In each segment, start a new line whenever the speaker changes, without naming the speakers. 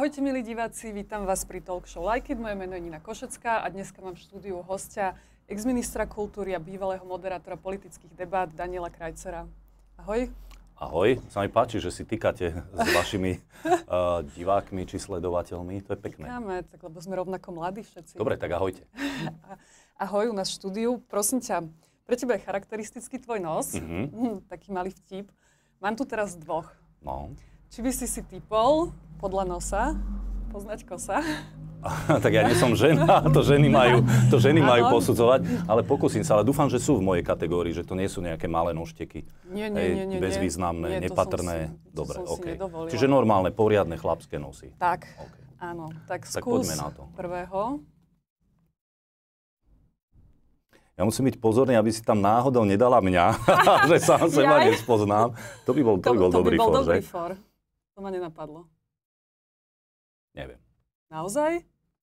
Ahojte milí diváci, vítam vás pri Talk Show Like It. Moje meno je Nina Košecká a dneska mám v štúdiu hostia, ex-ministra kultúry a bývalého moderátora politických debát Daniela Krajcera. Ahoj.
Ahoj, sa mi páči, že si týkate s vašimi divákmi či sledovateľmi, to je pekné.
Týkame, tak lebo sme rovnako mladí všetci.
Dobre, tak ahojte.
Ahoj, u nás v štúdiu. Prosím ťa, pre teba je charakteristický tvoj nos, taký malý vtip. Mám tu teraz dvoch.
No.
Či by si typol podľa nosa poznať kosa?
Tak ja nie som žena, to ženy majú posudzovať, ale pokúsim sa, ale dúfam, že sú v mojej kategórii, že to nie sú nejaké malé nožteky.
Nie.
Bezvýznamné, nepatrné.
Dobre,
OK. Čiže normálne, poriadne chlapské nosy.
Tak,
okay.
Áno. Tak
poďme na to.
Prvého.
Ja musím byť pozorný, aby si tam náhodou nedala mňa, že sám seba nespoznám. To by bol dobrý for.
To ma nenapadlo.
Neviem.
Naozaj?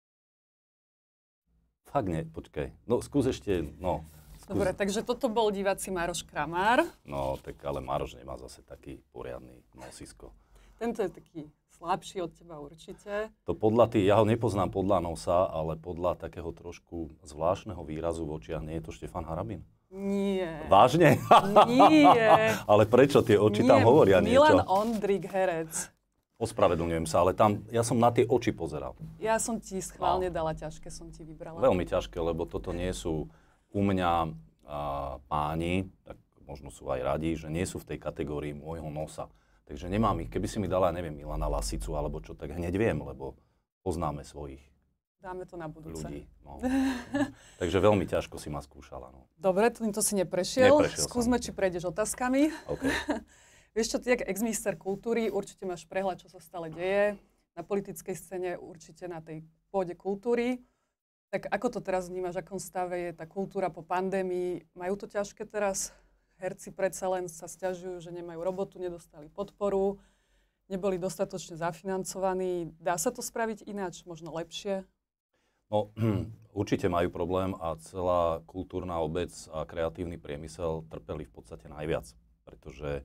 Fakt nie, počkaj. No, skús ešte,
Dobre, takže toto bol diváci Maroš Kramár.
No, tak ale Maroš nemá zase taký poriadny nosisko.
Tento je taký slabší od teba určite.
To ja ho nepoznám podľa nosa, ale podľa takého trošku zvláštneho výrazu v očiach. Nie je to Štefan Harabin?
Nie.
Vážne?
Nie.
Ale prečo tie oči tam hovoria niečo?
Milan Ondrik, herec.
Ospravedlňujem sa, ale ja som na tie oči pozeral.
Ja som ti schválne dala ťažké, som ti vybrala.
Veľmi ťažké, lebo toto nie sú u mňa páni, tak možno sú aj radi, že nie sú v tej kategórii môjho nosa. Takže nemám ich. Keby si mi dala, neviem, Milana Lasicu alebo čo, tak hneď viem, lebo poznáme svojich.
Dáme to na budúce.
Ľudí. No. Takže veľmi ťažko si ma skúšala. No.
Dobre, týmto si neprešiel. Skúsme, či prejdeš otázkami.
Okay.
Vieš čo, ty, ako ex-minister kultúry, určite máš prehľad, čo sa stále deje. Na politickej scéne, určite na tej pôde kultúry. Tak ako to teraz vnímaš, v akom stave je tá kultúra po pandémii? Majú to ťažké teraz? Herci predsa len sa sťažujú, že nemajú robotu, nedostali podporu, neboli dostatočne zafinancovaní. Dá sa to spraviť ináč, možno lepšie?
No, určite majú problém a celá kultúrna obec a kreatívny priemysel trpeli v podstate najviac, pretože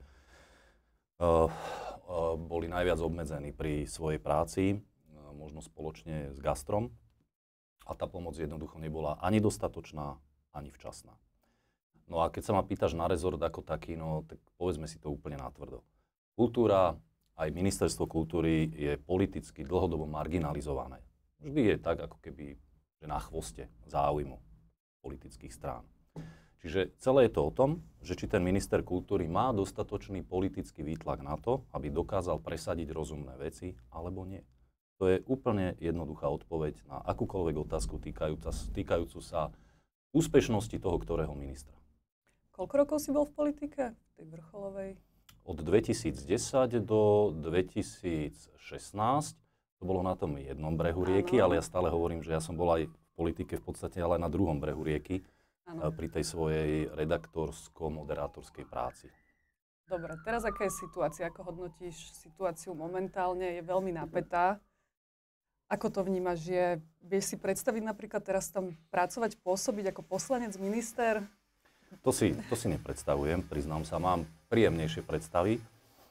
boli najviac obmedzení pri svojej práci, možno spoločne s gastrom. A tá pomoc jednoducho nebola ani dostatočná, ani včasná. No a keď sa ma pýtaš na rezort ako taký, tak povedzme si to úplne natvrdo. Kultúra, aj ministerstvo kultúry je politicky dlhodobo marginalizované. Vždy je tak, ako keby že na chvoste záujmu politických strán. Čiže celé je to o tom, že či ten minister kultúry má dostatočný politický výtlak na to, aby dokázal presadiť rozumné veci, alebo nie. To je úplne jednoduchá odpoveď na akúkoľvek otázku týkajúcu sa úspešnosti toho, ktorého ministra.
Koľko rokov si bol v politike, tej vrcholovej?
Od 2010 do 2016. To bolo na tom jednom brehu rieky, ale ja stále hovorím, že ja som bol aj v politike v podstate ale na druhom brehu rieky. Pri tej svojej redaktorsko-moderátorskej práci.
Dobre, teraz aká je situácia? Ako hodnotíš situáciu momentálne? Je veľmi napätá. Ako to vnímaš? Vieš si predstaviť napríklad teraz tam pracovať, pôsobiť ako poslanec, minister?
To si nepredstavujem, priznám sa. Mám príjemnejšie predstavy.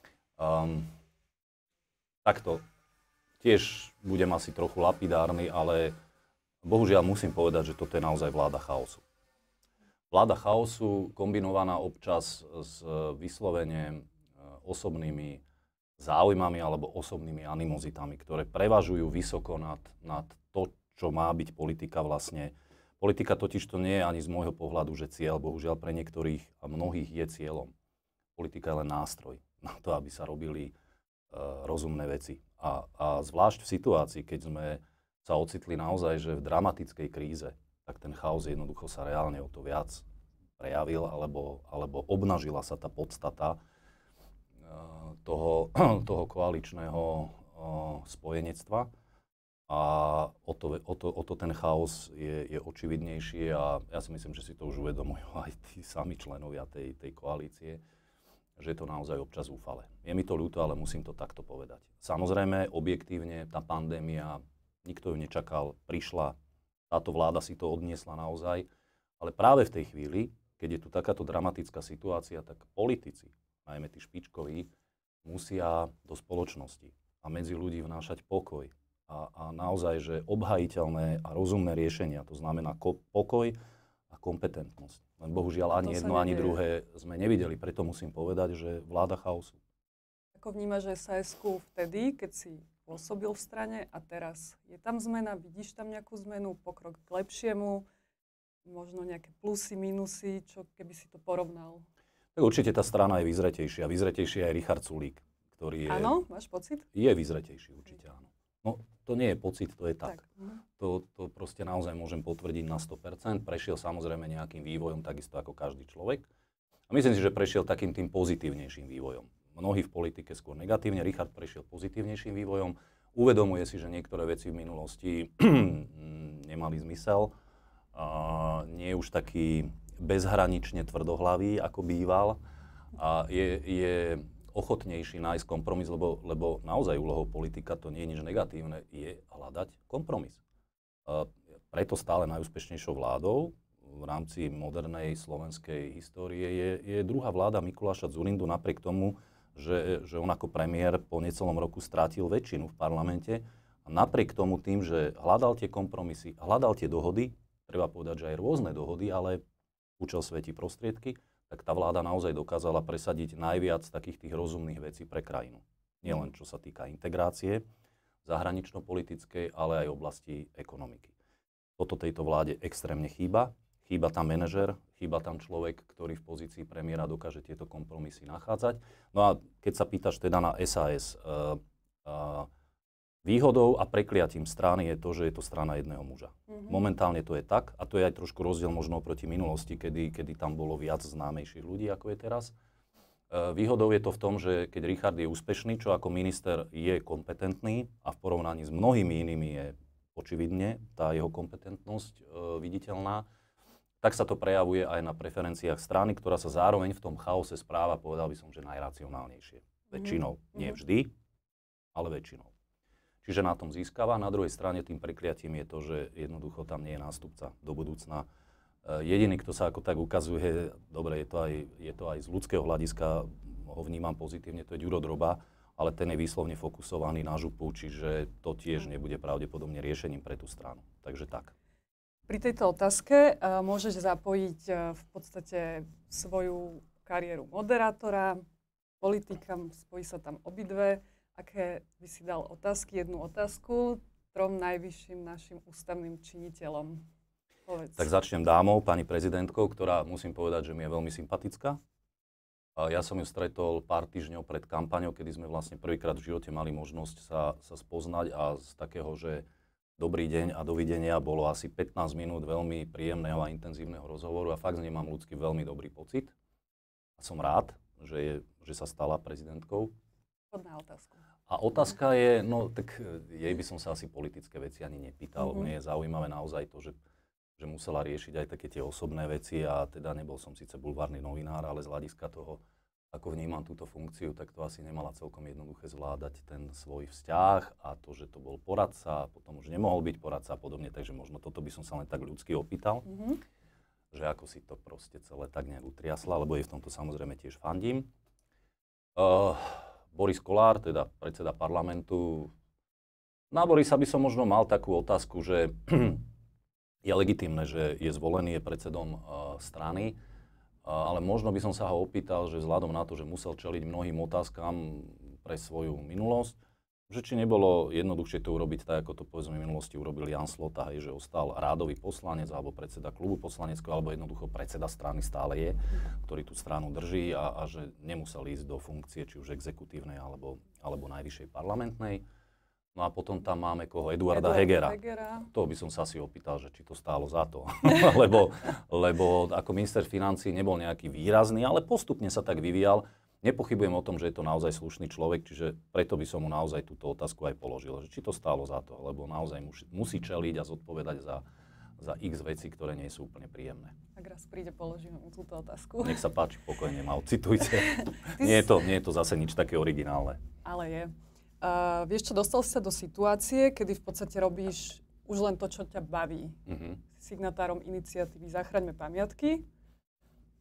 Takto tiež budem asi trochu lapidárny, ale bohužiaľ musím povedať, že toto je naozaj vláda chaosu. Vláda chaosu kombinovaná občas s vyslovene osobnými záujmami alebo osobnými animozitami, ktoré prevažujú vysoko nad to, čo má byť politika vlastne. Politika totiž to nie je ani z môjho pohľadu, že cieľ, bohužiaľ pre niektorých a mnohých je cieľom. Politika je len nástroj na to, aby sa robili rozumné veci. A zvlášť v situácii, keď sme sa ocitli naozaj, že v dramatickej kríze, tak ten chaos jednoducho sa reálne o to viac prejavil, alebo obnažila sa tá podstata toho koaličného spojenectva. A o to ten chaos je očividnejší a ja si myslím, že si to už uvedomujú aj tí sami členovia tej koalície, že je to naozaj občas zúfale. Je mi to ľúto, ale musím to takto povedať. Samozrejme, objektívne, tá pandémia, nikto ju nečakal, prišla. Táto vláda si to odniesla naozaj, ale práve v tej chvíli, keď je tu takáto dramatická situácia, tak politici, najmä tí špičkoví, musia do spoločnosti a medzi ľudí vnášať pokoj. A naozaj, že obhajiteľné a rozumné riešenia, to znamená pokoj a kompetentnosť. Len bohužiaľ ani jedno, ani druhé sme nevideli, preto musím povedať, že vláda chaosu.
Ako vnímaš SAS-ku vtedy, keď si pôsobil v strane a teraz je tam zmena, vidíš tam nejakú zmenu, pokrok k lepšiemu, možno nejaké plusy, minusy, čo keby si to porovnal?
Tak určite tá strana je vyzretejšia. Vyzretejší je aj Richard Sulík, ktorý je...
Áno, máš pocit?
Je vyzretejší, určite áno. No, to nie je pocit, to je tak. To proste naozaj môžem potvrdiť na 100%. Prešiel samozrejme nejakým vývojom, takisto ako každý človek. A myslím si, že prešiel takým tým pozitívnejším vývojom. Mnohí v politike skôr negatívne, Richard prešiel pozitívnejším vývojom. Uvedomuje si, že niektoré veci v minulosti nemali zmysel. Nie je už taký bezhranične tvrdohlavý, ako býval. A je ochotnejší nájsť kompromis, lebo naozaj úlohou politika to nie je nič negatívne, je hľadať kompromis. Preto stále najúspešnejšou vládou v rámci modernej slovenskej histórie je druhá vláda Mikuláša Dzurindu, napriek tomu, že on ako premiér po necelom roku strátil väčšinu v parlamente. A napriek tomu tým, že hľadal tie kompromisy, hľadal tie dohody, treba povedať, že aj rôzne dohody, ale účel svätí prostriedky, tak tá vláda naozaj dokázala presadiť najviac takých tých rozumných vecí pre krajinu. Nielen čo sa týka integrácie zahranično-politickej, ale aj oblasti ekonomiky. Toto tejto vláde extrémne chýba. Chýba tam manažer, chýba tam človek, ktorý v pozícii premiéra dokáže tieto kompromisy nachádzať. No a keď sa pýtaš teda na SAS, výhodou a prekliatím strany je to, že je to strana jedného muža. Momentálne to je tak, a to je aj trošku rozdiel možno oproti minulosti, kedy tam bolo viac známejších ľudí, ako je teraz. Výhodou je to v tom, že keď Richard je úspešný, čo ako minister je kompetentný a v porovnaní s mnohými inými je očividne tá jeho kompetentnosť viditeľná, tak sa to prejavuje aj na preferenciách strany, ktorá sa zároveň v tom chaose správa, povedal by som, že najracionálnejšie. Väčšinou. Nie vždy, ale väčšinou. Čiže na tom získava. Na druhej strane tým prekliatím je to, že jednoducho tam nie je nástupca do budúcna. Jediný, kto sa ako tak ukazuje, dobre, je to aj z ľudského hľadiska, ho vnímam pozitívne, to je Ďuro Droba, ale ten je výslovne fokusovaný na župu, čiže to tiež nebude pravdepodobne riešením pre tú stranu. Takže tak.
Pri tejto otázke môžeš zapojiť v podstate svoju kariéru moderátora, politika, spojí sa tam obidve. Aké by si dal otázky, jednu otázku 3 najvyšším našim ústavným činiteľom? Povedz.
Tak začnem dámou, pani prezidentkou, ktorá musím povedať, že mi je veľmi sympatická. Ja som ju stretol pár týždňov pred kampaňou, kedy sme vlastne prvýkrát v živote mali možnosť sa spoznať a z takého, že dobrý deň a dovidenia bolo asi 15 minút veľmi príjemného a intenzívneho rozhovoru a fakt z nej mám ľudský veľmi dobrý pocit. A som rád, že sa stala prezidentkou.
Podná otázka.
A otázka je, no tak jej by som sa asi politické veci ani nepýtal. Mne je zaujímavé naozaj to, že musela riešiť aj také tie osobné veci a teda nebol som síce bulvárny novinár, ale z hľadiska toho, ako vnímam túto funkciu, tak to asi nemala celkom jednoduché zvládať ten svoj vzťah a to, že to bol poradca, potom už nemohol byť poradca a podobne, takže možno toto by som sa len tak ľudsky opýtal, že ako si to proste celé tak nejak utriasla, lebo jej v tomto samozrejme tiež fandím. Boris Kollár, teda predseda parlamentu. Na Borisa by som možno mal takú otázku, že je legitímne, že je zvolený, je predsedom strany, ale možno by som sa ho opýtal, že vzhľadom na to, že musel čeliť mnohým otázkam pre svoju minulosť, že či nebolo jednoduchšie to urobiť tak, ako to povedzme v minulosti urobil Jan Slota, že ostal rádový poslanec alebo predseda klubu poslaneckého, alebo jednoducho predseda strany stále je, ktorý tú stranu drží a že nemusel ísť do funkcie či už exekutívnej alebo najvyššej parlamentnej. No a potom tam máme koho? Eduarda Hegera. To by som sa asi opýtal, že či to stálo za to. lebo ako minister financií nebol nejaký výrazný, ale postupne sa tak vyvíjal. Nepochybujem o tom, že je to naozaj slušný človek, čiže preto by som mu naozaj túto otázku aj položil, že či to stálo za to, lebo naozaj musí čeliť a zodpovedať za x veci, ktoré nie sú úplne príjemné.
Ak raz príde, položím mu túto otázku.
Nech sa páči, pokojne ma odcitujte. Nie je to zase nič také originálne.
Ale je. Vieš čo, dostal si sa do situácie, kedy v podstate robíš už len to, čo ťa baví. Signatárom iniciatívy Zachraňme pamiatky.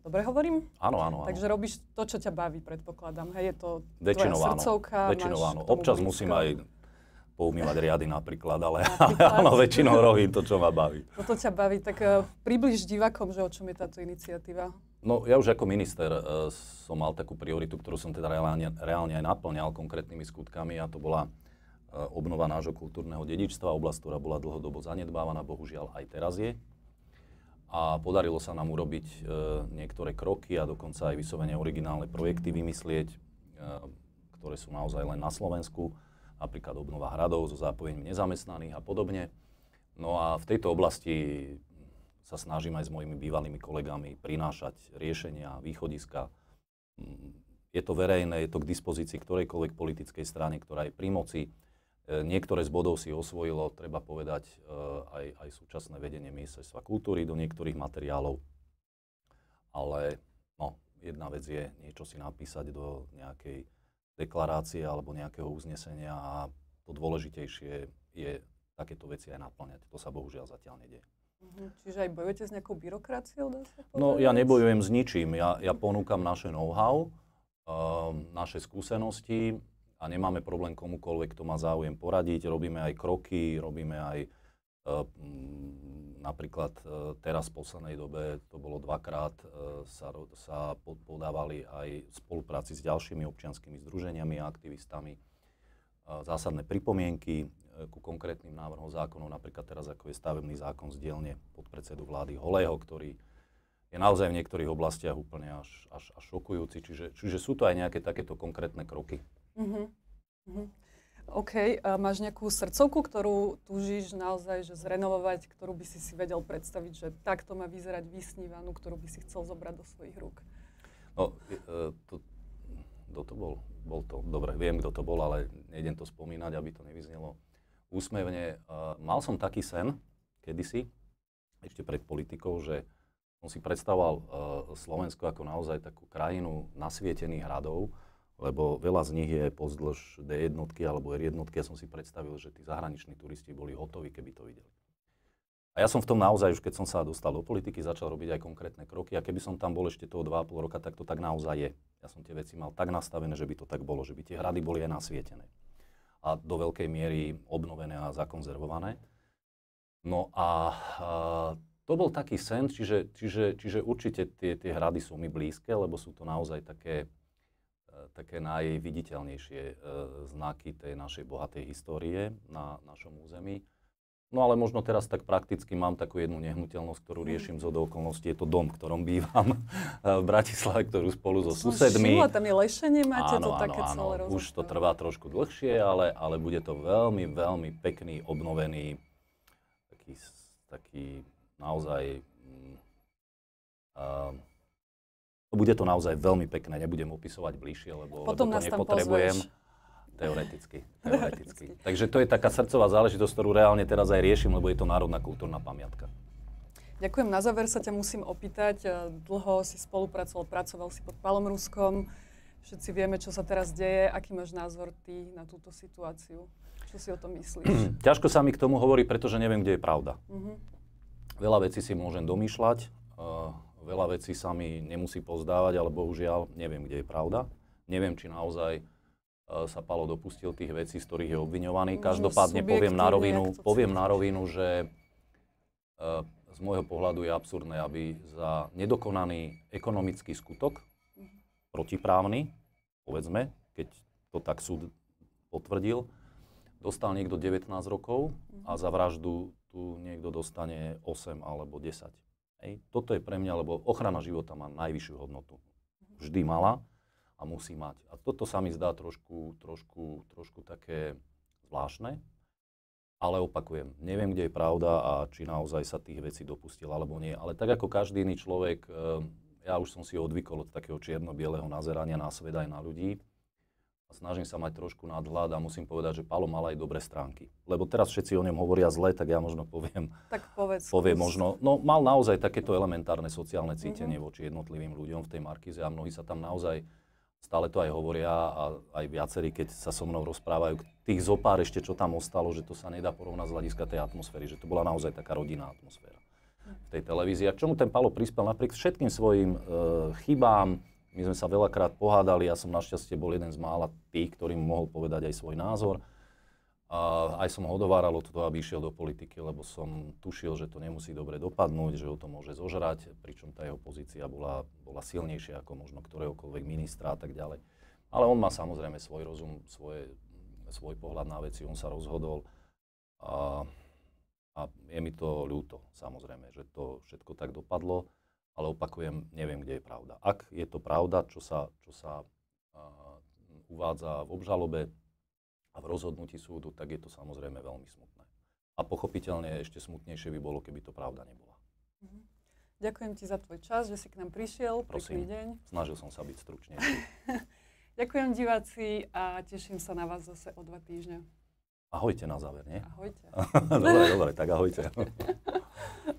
Dobre hovorím?
Áno, áno, áno.
Takže robíš to, čo ťa baví, predpokladám. Hej, je to
väčšinou
tvoja srdcovka?
Väčšinou áno.
Máš k tomu
Občas
blízko?
musím aj poumývať riady napríklad, ale
Napríklad?
áno, väčšinou robím to, čo ma baví.
Toto ťa baví, tak približ divákom, že o čom je táto iniciatíva.
No ja už ako minister som mal takú prioritu, ktorú som teda reálne aj naplňal konkrétnymi skutkami, a to bola obnova nášho kultúrneho dedičstva, oblasť, ktorá bola dlhodobo zanedbávaná, bohužiaľ aj teraz je. A podarilo sa nám urobiť niektoré kroky a dokonca aj vyslovene originálne projekty vymyslieť, ktoré sú naozaj len na Slovensku, napríklad obnova hradov so zápojením nezamestnaných a podobne. No a v tejto oblasti sa snažím aj s mojimi bývalými kolegami prinášať riešenia, východiska. Je to verejné, je to k dispozícii ktorejkoľvek politickej strane, ktorá je pri moci. Niektoré z bodov si osvojilo, treba povedať, aj súčasné vedenie Ministerstva kultúry do niektorých materiálov. Ale no, jedna vec je niečo si napísať do nejakej deklarácie alebo nejakého uznesenia, a to dôležitejšie je takéto veci aj naplňať. To sa bohužiaľ zatiaľ nedieje.
Čiže aj bojujete s nejakou byrokraciou, dá sa povedať?
No ja nebojujem s ničím. Ja ponúkam naše know-how, naše skúsenosti, a nemáme problém komukoľvek, kto má záujem poradiť. Robíme aj kroky, robíme aj napríklad teraz v poslednej dobe, to bolo dvakrát, sa podávali aj v spolupráci s ďalšími občianskymi združeniami a aktivistami zásadné pripomienky ku konkrétnym návrhom zákonov, napríklad teraz ako je stavebný zákon z dielne podpredsedu vlády Holého, ktorý je naozaj v niektorých oblastiach úplne až šokujúci. Čiže sú to aj nejaké takéto konkrétne kroky.
OK. Máš nejakú srdcovku, ktorú túžiš naozaj že zrenovovať, ktorú by si vedel predstaviť, že takto má vyzerať vysnívanú, ktorú by si chcel zobrať do svojich rúk?
No, kto to bol? Bol to, dobre, viem, kto to bol, ale nejdem to spomínať, aby to nevyznelo úsmevne. Mal som taký sen kedysi, ešte pred politikou, že som si predstavoval Slovensko ako naozaj takú krajinu nasvietených hradov, lebo veľa z nich je pozdĺž D1 alebo R1. Ja som si predstavil, že tí zahraniční turisti boli hotoví, keby to videli. A ja som v tom naozaj, už keď som sa dostal do politiky, začal robiť aj konkrétne kroky, a keby som tam bol ešte toho 2,5 roka, tak to tak naozaj je. Ja som tie veci mal tak nastavené, že by to tak bolo, že by tie hrady boli aj nasvietené. A do veľkej miery obnovené a zakonzervované. No a to bol taký sen, čiže určite tie hrady sú mi blízke, lebo sú to naozaj také najviditeľnejšie znaky tej našej bohatej histórie na našom území. No ale možno teraz tak prakticky mám takú jednu nehnuteľnosť, ktorú riešim zhodou okolností. Je to dom, v ktorom bývam v Bratislave, ktorú spolu so susedmi.
Tam je lešenie, máte to také celé rozostavené.
Už to trvá trošku dlhšie, ale bude to veľmi, veľmi pekný, obnovený, taký naozaj... bude to naozaj veľmi pekné, nebudem opisovať bližšie, lebo to nepotrebujem. Teoreticky. Takže to je taká srdcová záležitosť, ktorú reálne teraz aj riešim, lebo je to národná kultúrna pamiatka.
Ďakujem. Na záver sa ťa musím opýtať. Dlho si pracoval si pod Pálom Ruskom. Všetci vieme, čo sa teraz deje. Aký máš názor ty na túto situáciu? Čo si o tom myslíš?
Ťažko sa mi k tomu hovorí, pretože neviem, kde je pravda. Veľa vecí si môžem domýšľať, veľa vecí sa mi nemusí pozdávať, ale bohužiaľ neviem, kde je pravda. Neviem, či naozaj sa Pálo dopustil tých vecí, z ktorých je obviňovaný. Každopádne poviem na rovinu, že z môjho pohľadu je absurdné, aby za nedokonaný ekonomický skutok, protiprávny, povedzme, keď to tak súd potvrdil, dostal niekto 19 rokov a za vraždu tu niekto dostane 8 alebo 10. Hej. Toto je pre mňa, lebo ochrana života má najvyššiu hodnotu. Vždy mala a musí mať. A toto sa mi zdá trošku také zvláštne, ale opakujem, neviem, kde je pravda a či naozaj sa tých vecí dopustil alebo nie. Ale tak ako každý iný človek, ja už som si odvykol od takého čierno-bieleho nazerania na svet aj na ľudí. A snažím sa mať trošku nadhľad a musím povedať, že Pálo mal aj dobré stránky. Lebo teraz všetci o ňom hovoria zle, tak ja možno poviem.
Tak povedz.
Možno. No mal naozaj takéto elementárne sociálne cítenie voči jednotlivým ľuďom v tej Markíze a mnohí sa tam naozaj, stále to aj hovoria a aj viacerí, keď sa so mnou rozprávajú, tých zopár ešte, čo tam ostalo, že to sa nedá porovnať z hľadiska tej atmosféry, že to bola naozaj taká rodinná atmosféra. v tej televízii. A k čomu ten Paľo prispel napriek všetkým svojim chybám. My sme sa veľakrát pohádali, ja som našťastie bol jeden z mála tých, ktorý mu mohol povedať aj svoj názor. A aj som ho odováral od toho, aby išiel do politiky, lebo som tušil, že to nemusí dobre dopadnúť, že ho to môže zožrať, pričom tá jeho pozícia bola silnejšia ako možno ktoréhokoľvek ministra a tak ďalej. Ale on má samozrejme svoj rozum, svoj pohľad na veci, on sa rozhodol a je mi to ľúto, samozrejme, že to všetko tak dopadlo, ale opakujem, neviem, kde je pravda. Ak je to pravda, čo sa uvádza v obžalobe a v rozhodnutí súdu, tak je to samozrejme veľmi smutné. A pochopiteľne ešte smutnejšie by bolo, keby to pravda nebola.
Ďakujem ti za tvoj čas, že si k nám prišiel.
Prosím,
pekný deň.
Snažil som sa byť stručnejší.
Ďakujem diváci a teším sa na vás zase o 2 týždne.
Ahojte na záver, nie?
Ahojte.
Dobre, tak ahojte.